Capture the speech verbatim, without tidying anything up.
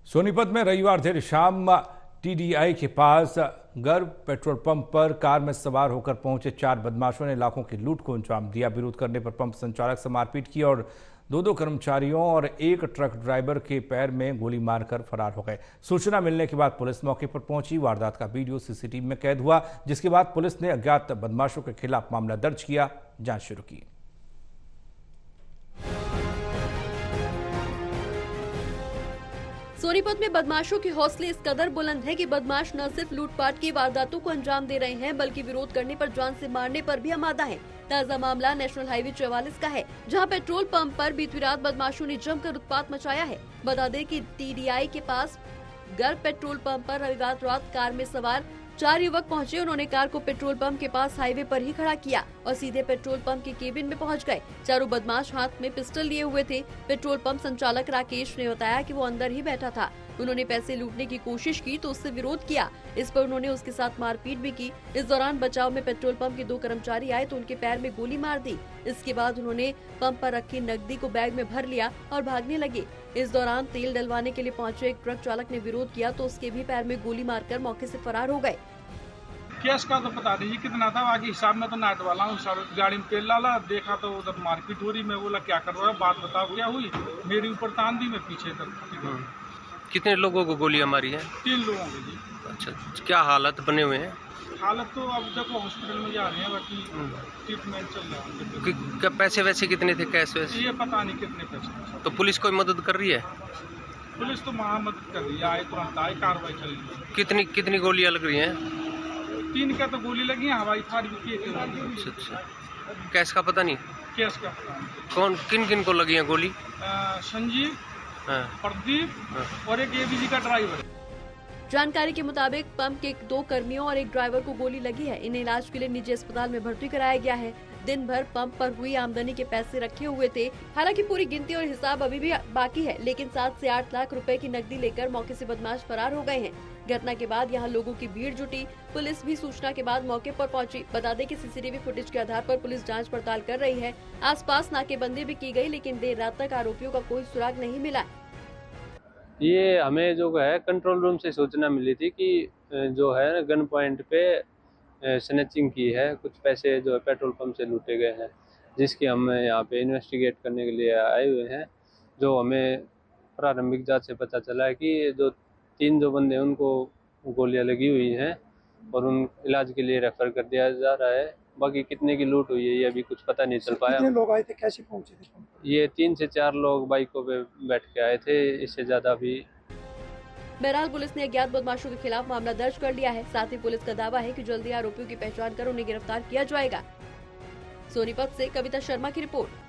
सोनीपत में रविवार देर शाम टीडीआई के पास गर्व पेट्रोल पंप पर कार में सवार होकर पहुंचे चार बदमाशों ने लाखों की लूट को अंजाम दिया। विरोध करने पर पंप संचालक से मारपीट की और दो दो कर्मचारियों और एक ट्रक ड्राइवर के पैर में गोली मारकर फरार हो गए। सूचना मिलने के बाद पुलिस मौके पर पहुंची। वारदात का वीडियो सीसीटीवी में कैद हुआ, जिसके बाद पुलिस ने अज्ञात बदमाशों के खिलाफ मामला दर्ज किया, जांच शुरू की। सोनीपत में बदमाशों के हौसले इस कदर बुलंद हैं कि बदमाश न सिर्फ लूटपाट की वारदातों को अंजाम दे रहे हैं, बल्कि विरोध करने पर जान से मारने पर भी आमादा हैं। ताजा मामला नेशनल हाईवे चौवालीस का है, जहां पेट्रोल पंप पर बीती रात बदमाशों ने जमकर उत्पात मचाया है। बता दें कि टीडीआई के पास गर्व पेट्रोल पंप पर रविवार रात कार में सवार चार युवक पहुंचे। उन्होंने कार को पेट्रोल पंप के पास हाईवे पर ही खड़ा किया और सीधे पेट्रोल पंप के केबिन में पहुंच गए। चारों बदमाश हाथ में पिस्टल लिए हुए थे। पेट्रोल पंप संचालक राकेश ने बताया कि वो अंदर ही बैठा था। उन्होंने पैसे लूटने की कोशिश की तो उससे विरोध किया। इस पर उन्होंने उसके साथ मारपीट भी की। इस दौरान बचाव में पेट्रोल पंप के दो कर्मचारी आए तो उनके पैर में गोली मार दी। इसके बाद उन्होंने पंप पर रखी नकदी को बैग में भर लिया और भागने लगे। इस दौरान तेल डलवाने के लिए पहुंचे एक ट्रक चालक ने विरोध किया तो उसके भी पैर में गोली मारकर मौके से फरार हो गए। केस का तो पता नहीं कितना था, बाकी हिसाब में तो नाट वाला हूँ। गाड़ी में तेल डाला, देखा तो उधर मारपीट हो रही। मैं बोला क्या कर रहा है, बात बताओ क्या हुई। मेरी ऊपर तान दी, मैं पीछे तक। कितने लोगों को गोलियां मारी हैं? तीन लोगों को जी। अच्छा, क्या हालत बने हुए हैं? हालत तो अब देखो हॉस्पिटल में जा रहे हैं, बाकी ट्रीटमेंट चल रहा है। पैसे वैसे कितने थे, कैश वैसे? ये पता नहीं कितने पैसे। तो पुलिस कोई मदद कर रही है? पुलिस तो महा मदद कर रही है, आए तुरंत आए, कार्रवाई चल रही है। कितनी कितनी गोलियां लग रही हैं? तीन का तो गोली लगी है, हवाई फायर भी किए थे। अच्छा अच्छा, कैश का पता नहीं? केस का पता नहीं। कौन किन किन को लगी है गोली? आ, संजीव, हाँ, प्रदीप, हाँ, और एक एबीजी का ड्राइवर। जानकारी के मुताबिक पंप के दो कर्मियों और एक ड्राइवर को गोली लगी है। इन्हें इलाज के लिए निजी अस्पताल में भर्ती कराया गया है। दिन भर पंप पर हुई आमदनी के पैसे रखे हुए थे। हालांकि पूरी गिनती और हिसाब अभी भी बाकी है, लेकिन सात से आठ लाख रुपए की नकदी लेकर मौके से बदमाश फरार हो गए हैं। घटना के बाद यहां लोगों की भीड़ जुटी। पुलिस भी सूचना के बाद मौके पर पहुंची। बता दें कि सीसीटीवी फुटेज के आधार पर पुलिस जांच पड़ताल कर रही है। आसपास नाकेबंदी भी की गई, लेकिन देर रात तक आरोपियों का कोई सुराग नहीं मिला। ये हमें जो है कंट्रोल रूम से सूचना मिली थी कि जो है गन पॉइंट पे स्नैचिंग की है, कुछ पैसे जो है पेट्रोल पंप से लूटे गए हैं, जिसकी हम यहाँ पे इन्वेस्टिगेट करने के लिए आए हुए हैं। जो हमें प्रारंभिक जांच से पता चला है कि जो तीन जो बंदे उनको गोलियां लगी हुई हैं और उन इलाज के लिए रेफर कर दिया जा रहा है। बाकी कितने की लूट हुई है ये अभी कुछ पता नहीं चल पाया। कितने लोग आए थे, कैसे पहुंचे थे? ये तीन से चार लोग बाइकों पे बैठ के आए थे, इससे ज्यादा भी। बहरहाल पुलिस ने अज्ञात बदमाशों के खिलाफ मामला दर्ज कर लिया है। साथ ही पुलिस का दावा है कि जल्दी आरोपियों की पहचान कर उन्हें गिरफ्तार किया जाएगा। सोनीपत से कविता शर्मा की रिपोर्ट।